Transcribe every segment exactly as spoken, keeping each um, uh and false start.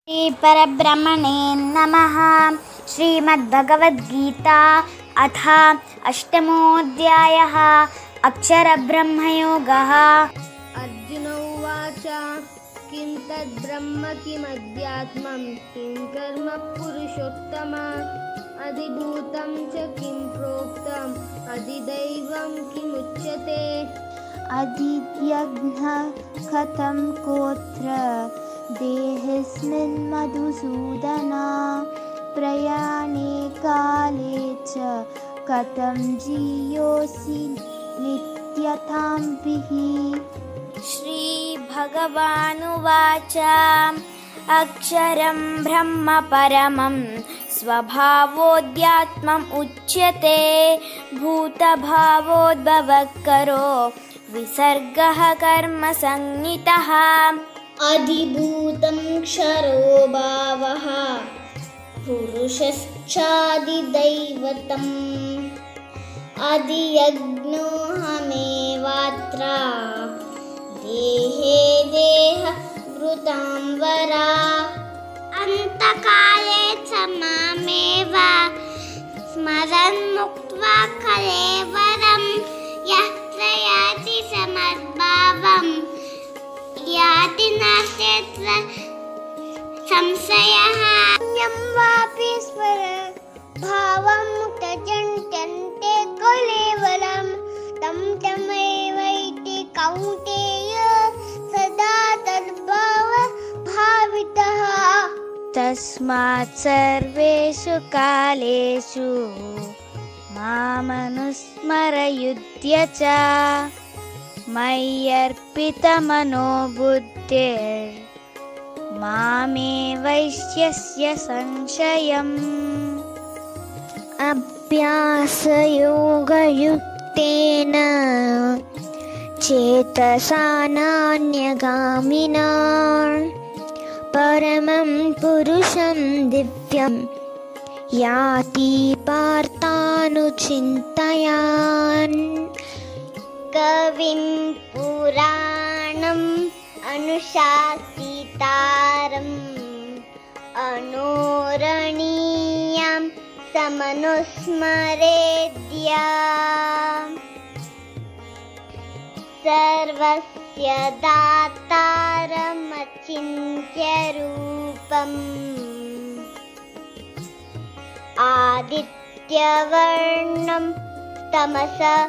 श्री परब्रह्मणे नमः। श्रीमद्भगवद्गीता अथ अष्टमोऽध्यायः। अक्षरब्रह्मयोगः। अर्जुन उवाच किं तद्ब्रह्म किमध्यात्मं किं कर्म पुरुषोत्तम अधिभूतं च किं प्रोक्तम् अधिदैवं किमुच्यते। अधियज्ञः कथं कोत्र देहेऽस्मिन् मधुसूदन प्रयाणे काले च कथं जीयोऽसि नित्यताम्भिः। श्रीभगवानुवाच अक्षरं ब्रह्म परमं स्वभावोऽध्यात्मम् उच्यते भूतभावोद्भवकरो विसर्गः कर्म संज्ञितः। अधिभूतं क्षरो भावः पुरुषश्चादिदैवतम् अधियज्ञोऽहमेवात्र देहे देहभृतां वरा अन्तकाले च मामेव स्मरन् मुक्त्वा कलेवरं यः प्रयाति समद्भावम् याति नास्त्यत्र संशयः। यं वापि स्मर भावं त्यजन्ते कलेवरं तं तमेवैति कौन्तेय सदा तद्भाव भावितः। तस्मात् सर्वेषु कालेषु मामनुस्मरयुध्य च मय्यर्पितमनो बुद्धिर्मामे वैश्यस्य संशयम्। अभ्यासयोगयुक्तेन चेतसा नान्यगामिना परमं पुरुषं दिव्यं याति पार्थानुचिन्तयान्। कविं पुराणम् अनुशासितारम् अनोरणीयं समनुस्मरेद्या सर्वस्य दातारमचिन्त्यरूपम् आदित्यवर्णं तमसः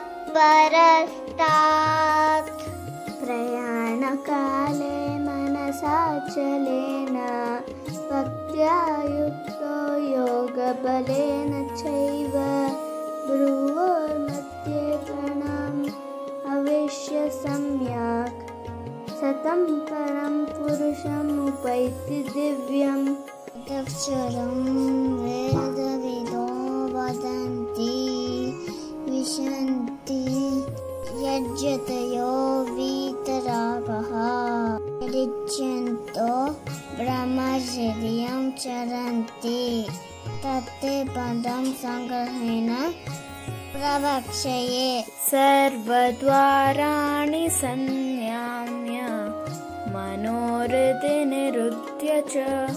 परस्तात् प्रयाणकाले मनसाचलेन भक्त्या युक्तो योगबलेन चैव भ्रुवोर्मध्ये प्रणम् अवेश्य सम्यक् सतं परं पुरुषमुपैति दिव्यम्। अक्षरं वेदविदो वदन्ति विशन्ति यज्जतयो वीतरागः यदिच्छन्तो ब्रह्मचर्यं चरन्ति तत्ते पदं संग्रहेण प्रवक्ष्ये। सर्वद्वाराणि संयम्य मनोहृदि निरुध्य च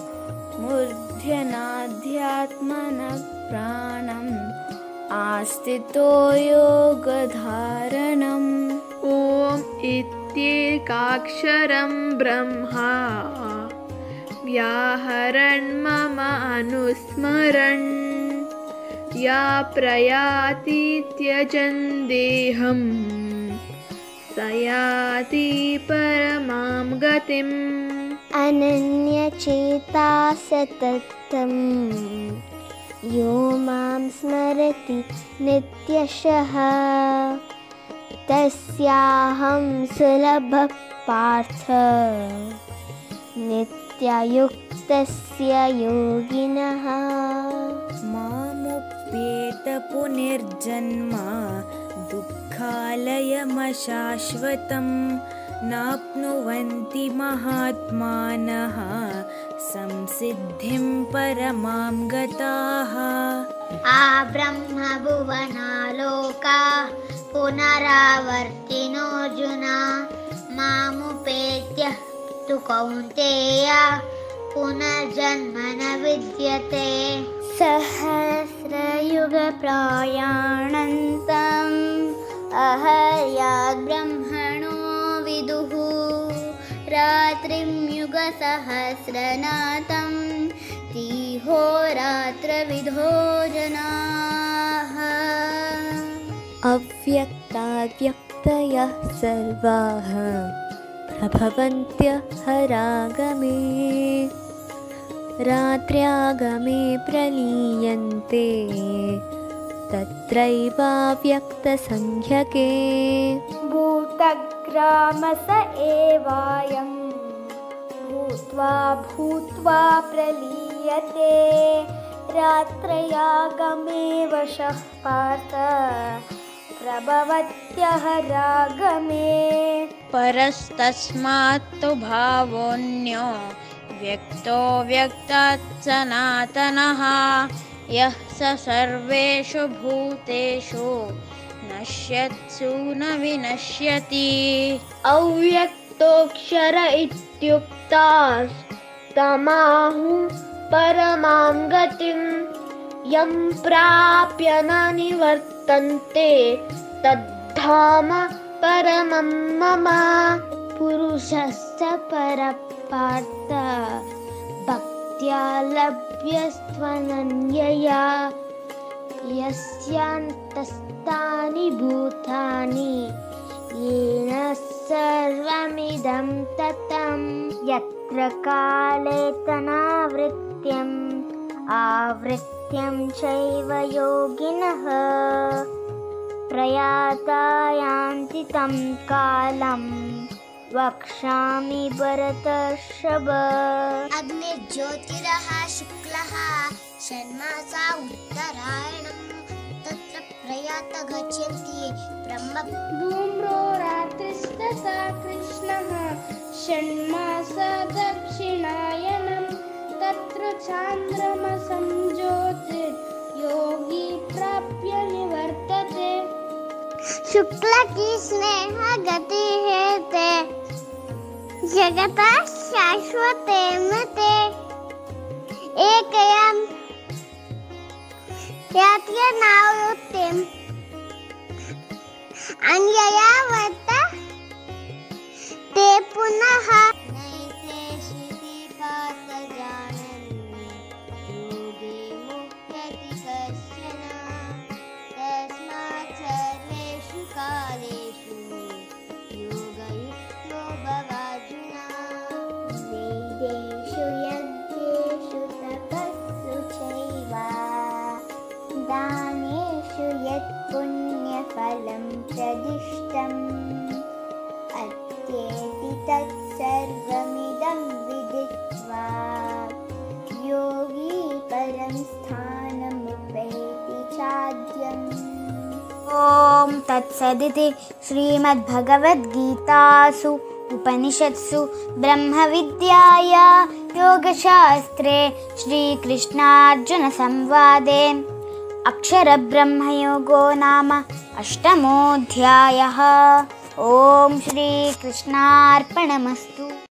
मूर्ध्यानाध्यात्मनः प्राणम् आस्थितो योगधारणम्। ॐ इत्येकाक्षरं ब्रह्मा व्याहरन् मम अनुस्मरन् या प्रयाति त्यजन् देहं स याति परमां गतिम्। अनन्यचेता सततं यो मां स्मरति नित्यशः तस्याहं सुलभः पार्थ नित्यायुक्तस्य योगिनः। मामुपेत पुनर्जन्म दुःखालयमशाश्वतं नाप्नुवन्ति महात्मानः संसिद्धिं परमां गताः। आब्रह्मभुवनालोका पुनरावर्तिनोऽर्जुन मामुपेत्य तु कौन्तेय पुनर्जन्म न विद्यते सहस्रयुगप्रयाणन्तम् अहर्याद् ब्रह्मणो विदुः रात्रिं युगसहस्रनाथं तिहोरात्रविदो जनाः अव्यक्ताव्यक्तयः सर्वाः प्रभवन्त्यहरागमे रात्र्यागमे प्रलीयन्ते तत्रैवाव्यक्तसंज्ञके भूतग्रामस एवायं भूत्वा भूत्वा प्रलीयते रात्रयागमे वशः पार्थ प्रभवत्यहरागमे परस्तस्मात्तु भावोऽन्यो व्यक्तो व्यक्तात् सनातनः यः स सर्वेषु भूतेषु नश्यत्सु न विनश्यति अव्यक्तोऽक्षर इत्युक्ताः तमाहुः परमां गतिं यं प्राप्य न निवर्तन्ते तद्धाम परमं मम पुरुषस्य परपार्थ भक्त्या लभ्यस्त्वनन्यया यस्यान्तस्तानि भूतानि येन सर्वमिदं ततं यत्र काले तनावृत्त्यम् आवृत्त्यं चैव योगिनः प्रयाता यान्ति तं कालं वक्ष्यामि भरतर्षभ अग्निर्ज्योतिरः शुक्लः षण्मासा उत्तरायणं तत्र प्रयाता गच्छन्ति ब्रह्म धूम्रो रात्रिस्तथा कृष्णः षण्मासा दक्षिणायनं तत्र चान्द्रमसं ज्योतिर्योगी प्राप्य निवर्तते शुक्ल की स्नेह गति हेते जगतः शाश्वते मते एकयं यात्यनावृत्तिम् अन्यया वर्त ते पुनः नैते श्रुति पात जानन् योगे मुह्यति कश्चन तस्मात् सर्वेषु कालेषु योगयुक्तो भवार्जुन वेदेषु यज्ञेषु तपस्सु चैव दानेषु यत् पुण्यफलं प्रदिष्टम् अत्येति तत्सर्वमिदं विदित्वा योगी परं स्थानमुपैति चाद्यम् ॐ तत्सदिति श्रीमद्भगवद्गीतासु उपनिषत्सु ब्रह्मविद्यायां योगशास्त्रे श्रीकृष्णार्जुनसंवादे अक्षरब्रह्मयोगो नाम अष्टमोऽध्यायः। ॐ श्रीकृष्णार्पणमस्तु।